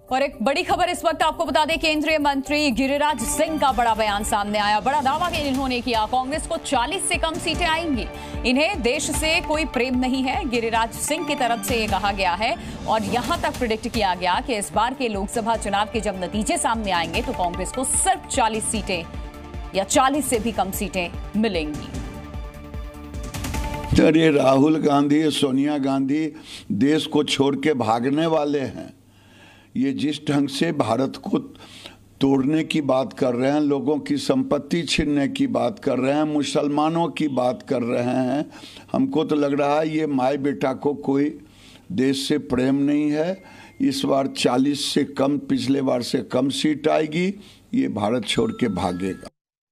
और एक बड़ी खबर इस वक्त आपको बता दें, केंद्रीय मंत्री गिरिराज सिंह का बड़ा बयान सामने आया। बड़ा दावा इन्होंने किया, कांग्रेस को 40 से कम सीटें आएंगी। इन्हें देश से कोई प्रेम नहीं है, गिरिराज सिंह की तरफ से ये कहा गया है। और यहां तक प्रिडिक्ट किया गया कि इस बार के लोकसभा चुनाव के जब नतीजे सामने आएंगे तो कांग्रेस को सिर्फ 40 सीटें या 40 से भी कम सीटें मिलेंगी। अरे राहुल गांधी, सोनिया गांधी देश को छोड़ के भागने वाले हैं। ये जिस ढंग से भारत को तोड़ने की बात कर रहे हैं, लोगों की संपत्ति छीनने की बात कर रहे हैं, मुसलमानों की बात कर रहे हैं, हमको तो लग रहा है ये माई बेटा को कोई देश से प्रेम नहीं है। इस बार 40 से कम, पिछले बार से कम सीट आएगी, ये भारत छोड़ के भागेगा।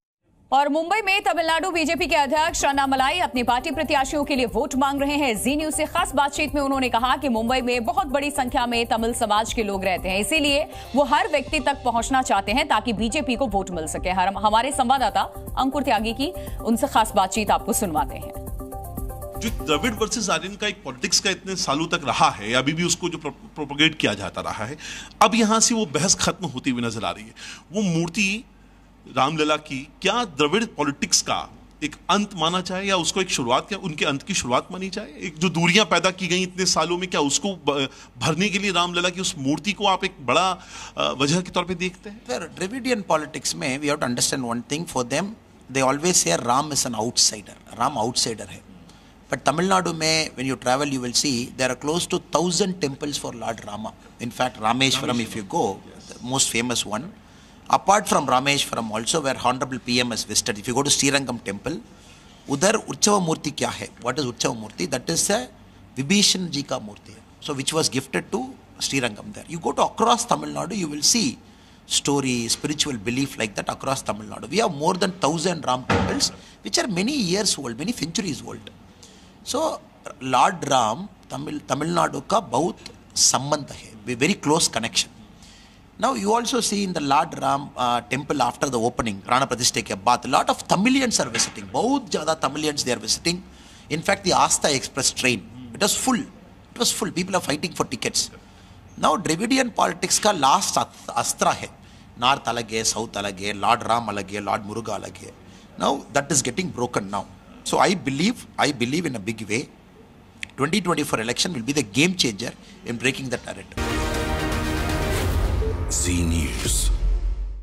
और मुंबई में तमिलनाडु बीजेपी के अध्यक्ष अन्नामलाई अपनी पार्टी प्रत्याशियों के लिए वोट मांग रहे हैं। जी न्यूज से खास बातचीत में उन्होंने कहा कि मुंबई में बहुत बड़ी संख्या में तमिल समाज के लोग रहते हैं, इसीलिए वो हर व्यक्ति तक पहुंचना चाहते हैं ताकि बीजेपी को वोट मिल सके। हमारे संवाददाता अंकुर त्यागी की उनसे खास बातचीत आपको सुनवाते हैं। जो द्रविड़ वर्सेस आर्यन का एक पॉलिटिक्स का इतने सालों तक रहा है, अभी भी उसको जो प्रोपोगेट किया जाता रहा है, अब यहां से वो बहस खत्म होती हुई नजर आ रही है। वो मूर्ति रामलला की क्या द्रविड़ पॉलिटिक्स का एक अंत माना जाए या उसको एक शुरुआत, क्या उनके अंत की शुरुआत मानी जाए? एक जो दूरियां पैदा की गई इतने सालों में, क्या उसको भरने के लिए रामलला की उस मूर्ति को आप एक बड़ा वजह के तौर पे देखते हैं? सर, द्रविडियन पॉलिटिक्स में we have to understand one thing. For them they always say Ram is an outsider, Ram outsider है। बट तमिलनाडु में when you travel you will see there are close to 1000 temples for lord Rama. In fact Rameshwaram, if you go, the most famous one. Apart from Rameshwaram also, where Honorable PM has visited, if you go to Srirangam temple, udhar Utchava Murti kya hai? What is Utchava Murti? That is a Vibhishan ji ka Murti, so which was gifted to Srirangam there. You go to across Tamil Nadu, you will see story, spiritual belief like that across Tamil Nadu. We have more than 1000 Ram temples, which are many years old, many centuries old. So Lord Ram, Tamil Nadu ka bahut sambandh hai, very close connection. Now you also see in the Lord Ram temple after the opening, Prana Pratishtha ke baad, a lot of Tamilians are visiting. Bahut zyada Tamilians they are visiting. In fact, the Astha Express train, it was full. It was full. People are fighting for tickets. Now Dravidian politics ka last astra hai. North alag hai, South alag hai, Lord Ram alag hai, Lord Muruga alag hai. Now that is getting broken now. So I believe in a big way, 2024 election will be the game changer in breaking that narrative. Z News.